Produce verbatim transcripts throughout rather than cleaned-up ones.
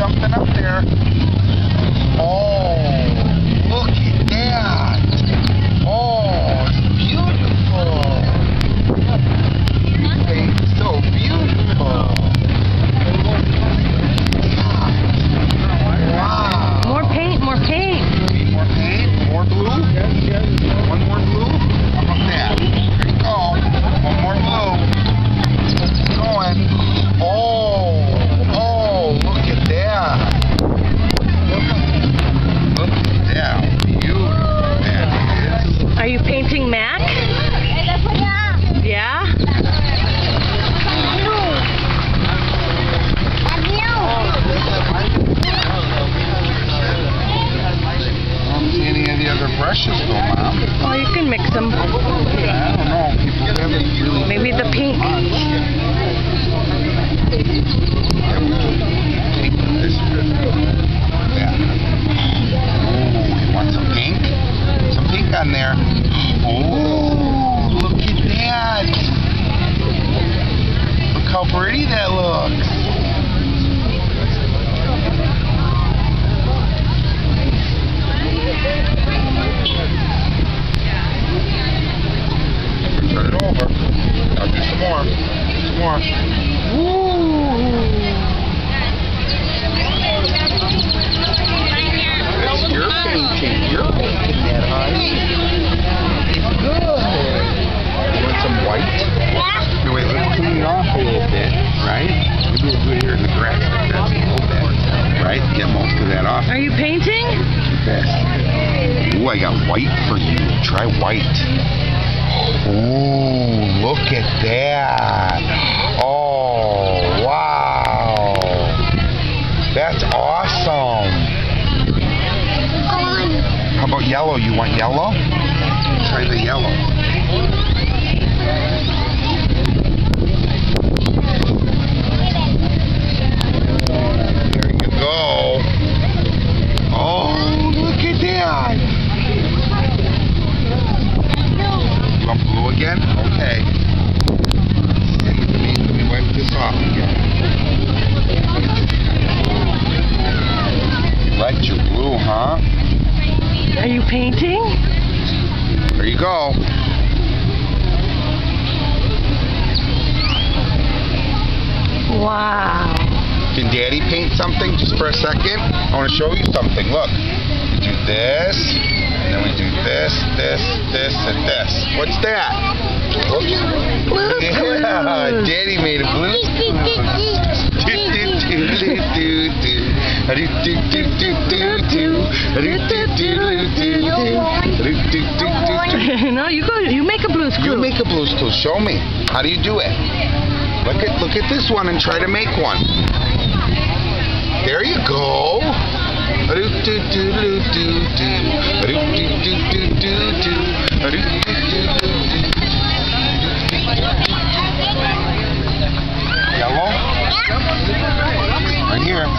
something up there. Oh, look at that. Oh, it's beautiful. It's so beautiful. Wow. More paint, more paint. Need more paint? More blue? One more blue? How about that? There you go. One more blue. Keep going. Oh, oh, look at that. Look at that. Beautiful that is. Are you painting Mac? Yeah? I don't see any of the other brushes though, Mom. Oh, you can mix them. I don't know. People haven't really Maybe the pink. much. Yeah, we could take this bit. Yeah. Oh, you want some pink? Some pink on there. Oh, look at that. Look how pretty that looks. Turn it over. Now do some more. Do some more. That's your painting. You're painting that, honey. It's good. You want some white? No, wait, let's clean it off a little bit, right? Maybe we'll do it here in the grass. That's a little bit, right? Get most of that off. Are you painting? This. Ooh, I got white for you. Try white. Ooh, look at that. Oh, wow. That's awesome. How about yellow? You want yellow? Try the yellow. There you go. Oh, look at that. You want blue again? Okay. Let me, let me wipe this off again. You liked your blue, huh? Are you painting? There you go. Wow. Can Daddy paint something just for a second? I want to show you something. Look. We do this, and then we do this, this, this, and this. What's that? Whoops. Blue's Clues. Yeah, Daddy made a Blue's Clues. Do, do, do, do, do, do. Do, do, do, do, do, do. Do, do, do, do, do, do. Do, do, do, do. No, you go. You make a Blue's Clue. You make a Blue's Clues. Show me. How do you do it? Look at look at this one and try to make one. There you go. Do do do do do do. Do do do do do do. Do do do do do. Yellow. Right here.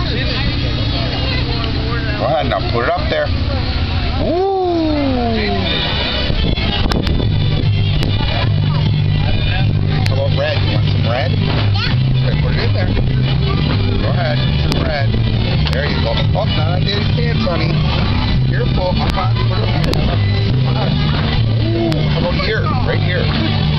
Go ahead now. Put it up there. Ooh. How about red? You want some red? Okay, put it in there. Go ahead. Some red. There you go. Oh, not on Daddy's pants, honey. Careful. Come on. Put it on. Come on. Ooh, how about here? Right here.